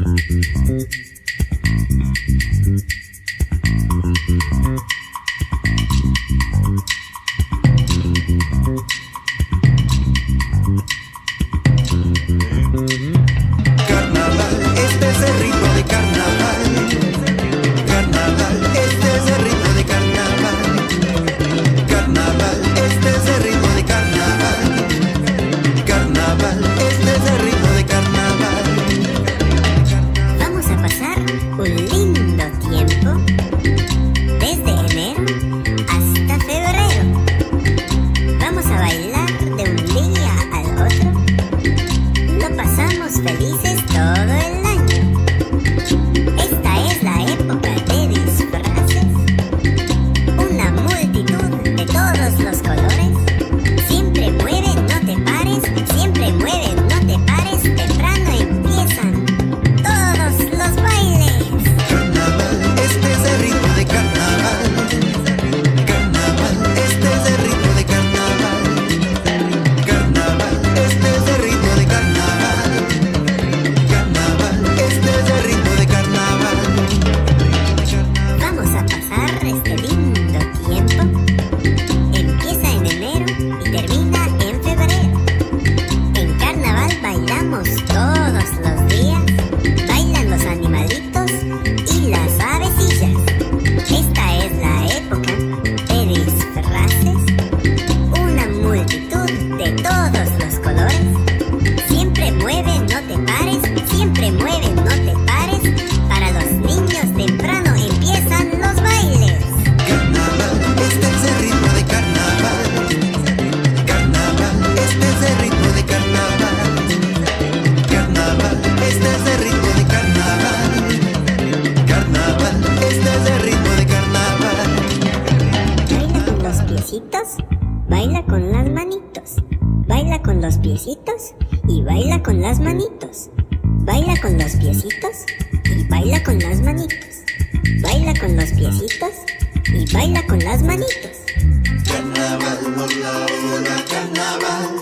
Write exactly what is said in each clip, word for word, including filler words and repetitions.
Baila con las manitos, baila con los piecitos y baila con las manitos. Baila con los piecitos y baila con las manitos. Baila con los piecitos y baila con las manitos. Carnaval, hola, hola, carnaval.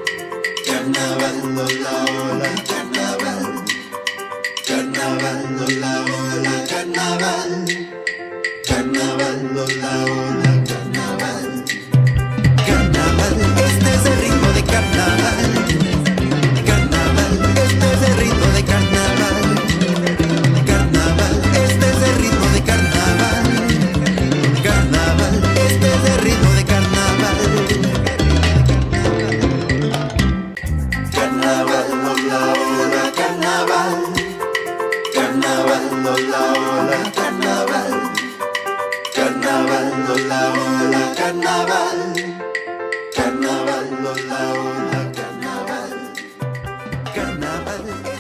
Carnaval, hola, hola, carnaval. Carnaval, hola, hola, carnaval. Carnaval, hola, hola, carnaval. Carnaval, este es el ritmo de carnaval. Carnaval, este es el ritmo de carnaval. Carnaval, este es el ritmo de carnaval. Carnaval, este es el ritmo de carnaval. Carnaval, hola, hola, carnaval. Carnaval, hola, hola, carnaval. Carnaval, hola, hola, carnaval. Carnaval, hola, hola, carnaval. Carnaval.